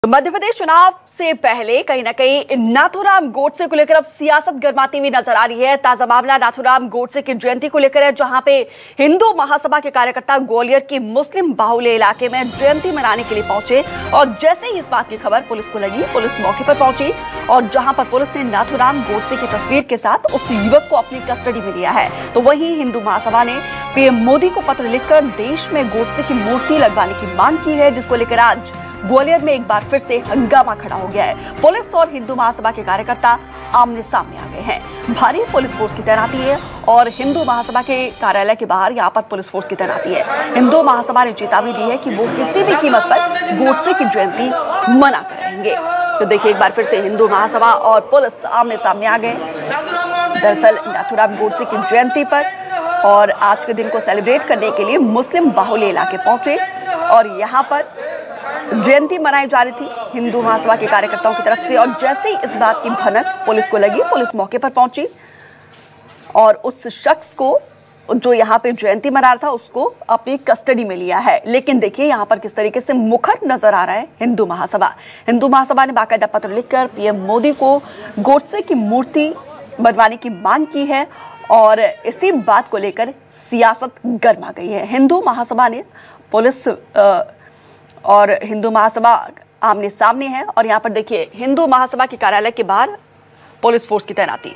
मध्य प्रदेश चुनाव से पहले कहीं ना कहीं नाथूराम गोडसे को लेकर अब सियासत गर्माती हुई नजर आ रही है। ताजा मामला नाथूराम गोडसे की जयंती को लेकर है, जहां पे हिंदू महासभा के कार्यकर्ता ग्वालियर की मुस्लिम बाहुल्य इलाके में जयंती मनाने के लिए पहुंचे और जैसे ही इस बात की खबर पुलिस को लगी, पुलिस मौके पर पहुंची और जहां पर पुलिस ने नाथूराम गोडसे की तस्वीर के साथ उस युवक को अपनी कस्टडी में लिया है। तो वहीं हिंदू महासभा ने पीएम मोदी को पत्र लिखकर देश में गोडसे की मूर्ति लगवाने की मांग की है, जिसको लेकर आज ग्वालियर में एक बार फिर से हंगामा खड़ा हो गया है। पुलिस और हिंदू महासभा के कार्यकर्ता आमने सामने आ गए हैं। भारी पुलिस फोर्स की तैनाती है और हिंदू महासभा के कार्यालय के बाहर यहां पर पुलिस फोर्स की तैनाती है। हिंदू महासभा ने चेतावनी दी है कि वो किसी भी कीमत पर गोडसे की जयंती मना कर रहेंगे। तो देखिए, एक बार फिर से हिंदू महासभा और पुलिस आमने सामने आ गए। दरअसल नाथूराम गोडसे की जयंती पर और आज के दिन को सेलिब्रेट करने के लिए मुस्लिम बाहुल्य इलाके पहुंचे और यहाँ पर जयंती मनाई जा रही थी हिंदू महासभा के कार्यकर्ताओं की तरफ से। और जैसे ही इस बात की भनक पुलिस को लगी, पुलिस मौके पर पहुंची और उस शख्स को जो यहाँ पे जयंती मना रहा था उसको अपनी कस्टडी में लिया है। लेकिन देखिए यहाँ पर किस तरीके से मुखर नजर आ रहा है हिंदू महासभा। हिंदू महासभा ने बाकायदा पत्र लिखकर पीएम मोदी को गोडसे की मूर्ति बनवाने की मांग की है और इसी बात को लेकर सियासत गर्मा गई है। हिंदू महासभा ने पुलिस और हिंदू महासभा आमने सामने है और यहाँ पर देखिए हिंदू महासभा के कार्यालय के बाहर पुलिस फोर्स की तैनाती।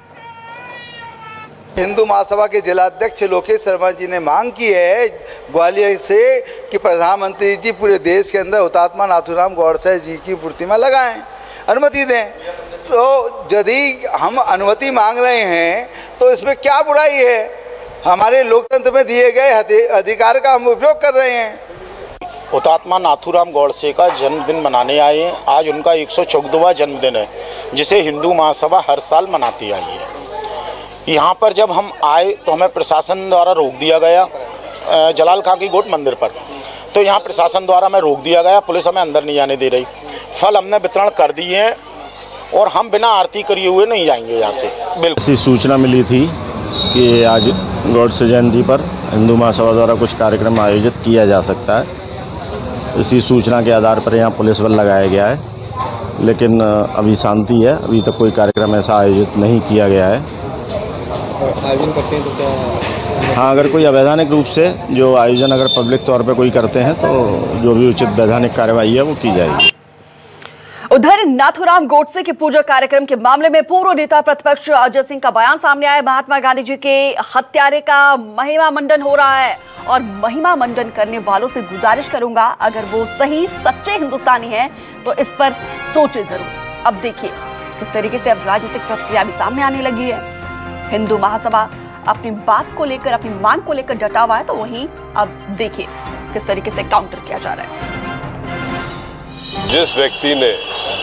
हिंदू महासभा के जिलाध्यक्ष लोकेश शर्मा जी ने मांग की है ग्वालियर से कि प्रधानमंत्री जी पूरे देश के अंदर हुतात्मा नाथूराम गोडसे जी की प्रतिमा लगाएं, अनुमति दें। तो यदि हम अनुमति मांग रहे हैं तो इसमें क्या बुराई है? हमारे लोकतंत्र में दिए गए अधिकार का हम उपयोग कर रहे हैं। हुतात्मा नाथूराम गोडसे का जन्मदिन मनाने आए हैं। आज उनका 114वां जन्मदिन है, जिसे हिंदू महासभा हर साल मनाती आई है। यहाँ पर जब हम आए तो हमें प्रशासन द्वारा रोक दिया गया जलाल खां की गोट मंदिर पर। तो यहाँ प्रशासन द्वारा हमें रोक दिया गया, पुलिस हमें अंदर नहीं आने दे रही। फल हमने वितरण कर दिए हैं और हम बिना आरती करिए हुए नहीं जाएंगे यहाँ से। बिल्कुल ऐसी सूचना मिली थी कि आज गोडसे जयंती पर हिंदू महासभा द्वारा कुछ कार्यक्रम आयोजित किया जा सकता है। इसी सूचना के आधार पर यहाँ पुलिस बल लगाया गया है, लेकिन अभी शांति है। अभी तक कोई कार्यक्रम ऐसा आयोजित नहीं किया गया है। आयोजन करते हैं तो क्या? हाँ, अगर कोई अवैधानिक रूप से जो आयोजन अगर पब्लिक तौर पे कोई करते हैं तो जो भी उचित वैधानिक कार्रवाई है वो की जाएगी। उधर नाथूराम गोडसे के पूजा कार्यक्रम के मामले में पूर्व नेता प्रतिपक्ष अजय सिंह का बयान सामने आया। महात्मा गांधी जी के हत्यारे का महिमा मंडन हो रहा है और महिमा मंडन करने वालों से गुजारिश करूंगा, अगर वो सही सच्चे हिंदुस्तानी हैं तो इस पर सोचे जरूर। अब देखिए किस तरीके से अब राजनीतिक प्रतिक्रिया भी सामने आने लगी है। हिंदू महासभा अपनी बात को लेकर, अपनी मांग को लेकर डटा हुआ है, तो वहीं अब देखिए किस तरीके से काउंटर किया जा रहा है। जिस व्यक्ति ने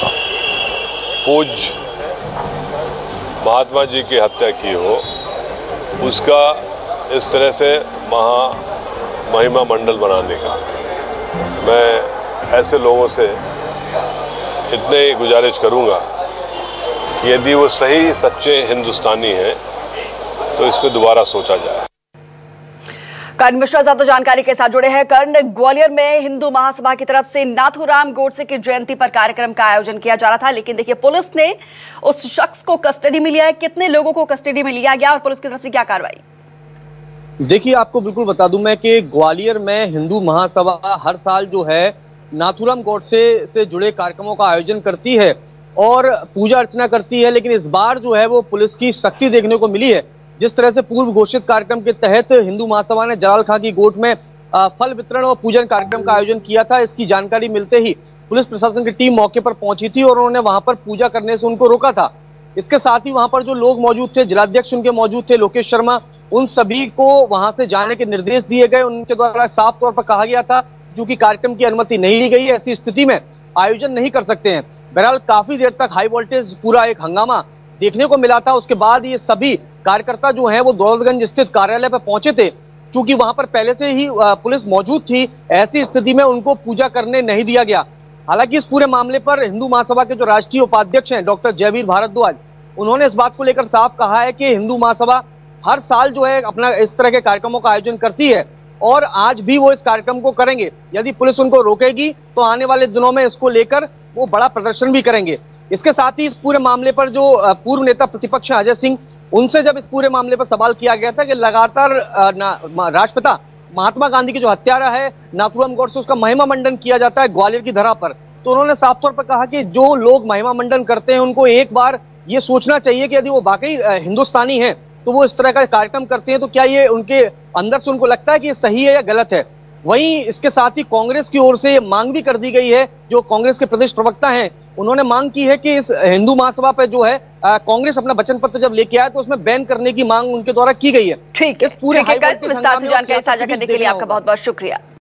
पूज्य महात्मा जी की हत्या की हो, उसका इस तरह से महिमा मंडल बनाने का, मैं ऐसे लोगों से इतने ही गुजारिश करूंगा कि यदि वो सही सच्चे हिंदुस्तानी हैं तो इस पर दोबारा सोचा जाए। कर्ण मिश्रा ज्यादा जानकारी के साथ जुड़े हैं। कर्ण, ग्वालियर में हिंदू महासभा की तरफ से नाथूराम गोडसे की जयंती पर कार्यक्रम का आयोजन किया जा रहा था, लेकिन देखिए पुलिस ने उस शख्स को कस्टडी में लिया है। कितने लोगों को कस्टडी में लिया गया और पुलिस की तरफ से क्या कार्रवाई? देखिए, आपको बिल्कुल बता दूं मैं कि ग्वालियर में हिंदू महासभा हर साल जो है नाथूराम गोडसे से जुड़े कार्यक्रमों का आयोजन करती है और पूजा अर्चना करती है। लेकिन इस बार जो है वो पुलिस की सख्ती देखने को मिली है। जिस तरह से पूर्व घोषित कार्यक्रम के तहत हिंदू महासभा ने जलाल खां की गोट में फल वितरण और पूजन कार्यक्रम का आयोजन किया था, इसकी जानकारी मिलते ही पुलिस प्रशासन की टीम मौके पर पहुंची थी और उन्होंने वहां पर पूजा करने से उनको रोका था। इसके साथ ही वहां पर जो लोग मौजूद थे, जिलाध्यक्ष उनके मौजूद थे लोकेश शर्मा, उन सभी को वहां से जाने के निर्देश दिए गए। उनके द्वारा साफ तौर पर कहा गया था क्योंकि कार्यक्रम की अनुमति नहीं ली गई, ऐसी स्थिति में आयोजन नहीं कर सकते हैं। बहरहाल काफी देर तक हाई वोल्टेज पूरा एक हंगामा देखने को मिला था। उसके बाद ये सभी कार्यकर्ता जो हैं वो दौलतगंज स्थित कार्यालय पर पहुंचे थे। क्योंकि वहां पर पहले से ही पुलिस मौजूद थी, ऐसी स्थिति में उनको पूजा करने नहीं दिया गया। हालांकि इस पूरे मामले पर हिंदू महासभा के जो राष्ट्रीय उपाध्यक्ष हैं डॉक्टर जयवीर भारद्वाज, उन्होंने इस बात को लेकर साफ कहा है कि हिंदू महासभा हर साल जो है अपना इस तरह के कार्यक्रमों का आयोजन करती है और आज भी वो इस कार्यक्रम को करेंगे। यदि पुलिस उनको रोकेगी तो आने वाले दिनों में इसको लेकर वो बड़ा प्रदर्शन भी करेंगे। इसके साथ ही इस पूरे मामले पर जो पूर्व नेता प्रतिपक्ष अजय सिंह, उनसे जब इस पूरे मामले पर सवाल किया गया था कि लगातार राष्ट्रपिता महात्मा गांधी की जो हत्यारा है नाथूराम गॉडसे, उसका महिमा मंडन किया जाता है ग्वालियर की धरा पर, तो उन्होंने साफ तौर पर कहा कि जो लोग महिमा मंडन करते हैं उनको एक बार ये सोचना चाहिए कि यदि वो वाकई हिंदुस्तानी हैं तो वो इस तरह का कार्यक्रम करते हैं तो क्या ये उनके अंदर से उनको लगता है कि ये सही है या गलत है। वहीं इसके साथ ही कांग्रेस की ओर से मांग भी कर दी गई है, जो कांग्रेस के प्रदेश प्रवक्ता हैं उन्होंने मांग की है कि इस हिंदू महासभा पर जो है कांग्रेस अपना वचन पत्र जब लेके आया तो उसमें बैन करने की मांग उनके द्वारा की गई है। ठीक है, विस्तार से जानकारी साझा करने के लिए आपका बहुत बहुत शुक्रिया।